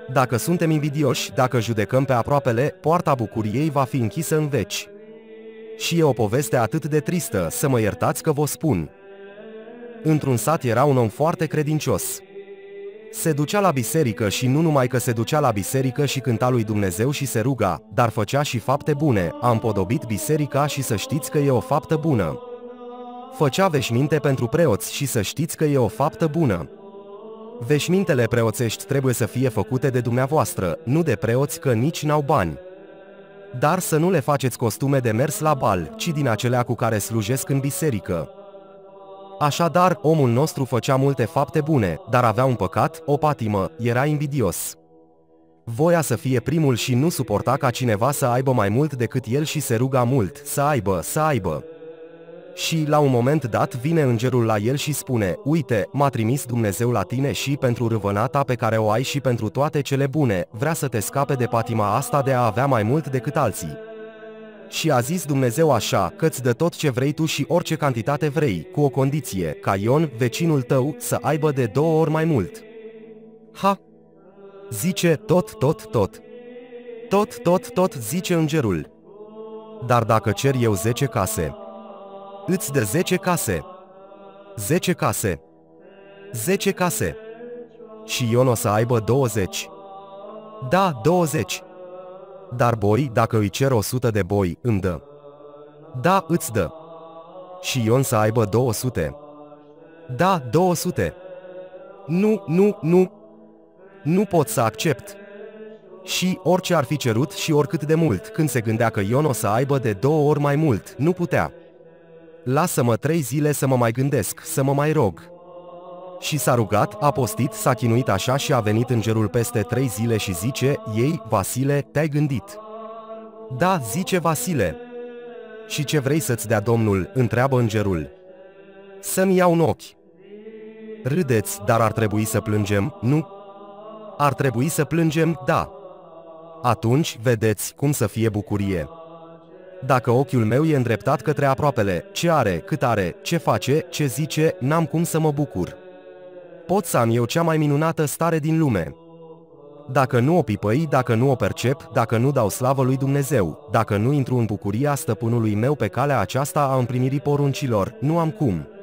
Dacă suntem invidioși, dacă judecăm pe aproapele, poarta bucuriei va fi închisă în veci. Și e o poveste atât de tristă, să mă iertați că vă spun. Într-un sat era un om foarte credincios. Se ducea la biserică și nu numai că se ducea la biserică și cânta lui Dumnezeu și se ruga, dar făcea și fapte bune. A împodobit biserica și să știți că e o faptă bună. Făcea veșminte pentru preoți și să știți că e o faptă bună. Veșmintele preoțești trebuie să fie făcute de dumneavoastră, nu de preoți, că nici n-au bani. Dar să nu le faceți costume de mers la bal, ci din acelea cu care slujesc în biserică. Așadar, omul nostru făcea multe fapte bune, dar avea un păcat, o patimă, era invidios. Voia să fie primul și nu suporta ca cineva să aibă mai mult decât el și se ruga mult, să aibă. Și, la un moment dat, vine îngerul la el și spune: uite, m-a trimis Dumnezeu la tine și pentru râvănata pe care o ai și pentru toate cele bune, vrea să te scape de patima asta de a avea mai mult decât alții. Și a zis Dumnezeu așa, că-ți dă tot ce vrei tu și orice cantitate vrei, cu o condiție, ca Ion, vecinul tău, să aibă de 2 ori mai mult. Ha! Zice, tot, zice îngerul. Dar dacă cer eu 10 case, îți dă 10 case. 10 case. 10 case. Și Ion o să aibă 20. Da, 20. Dar boi, dacă îi cer 100 de boi, îmi dă. Da, îți dă. Și Ion să aibă 200. Da, 200. Nu. Nu pot să accept. Și orice ar fi cerut și oricât de mult, când se gândea că Ion o să aibă de 2 ori mai mult, nu putea. Lasă-mă 3 zile să mă mai gândesc, să mă mai rog. Și s-a rugat, a postit, s-a chinuit așa și a venit îngerul peste 3 zile și zice: ei, Vasile, te-ai gândit? Da, zice Vasile. Și ce vrei să-ți dea Domnul? Întreabă îngerul. Să-mi iau un ochi. Râdeți, dar ar trebui să plângem, nu? Ar trebui să plângem, da. Atunci, vedeți, cum să fie bucurie. Dacă ochiul meu e îndreptat către aproapele, ce are, cât are, ce face, ce zice, n-am cum să mă bucur. Pot să am eu cea mai minunată stare din lume. Dacă nu o pipăi, dacă nu o percep, dacă nu dau slavă lui Dumnezeu, dacă nu intru în bucuria stăpânului meu pe calea aceasta a împlinirii poruncilor, nu am cum.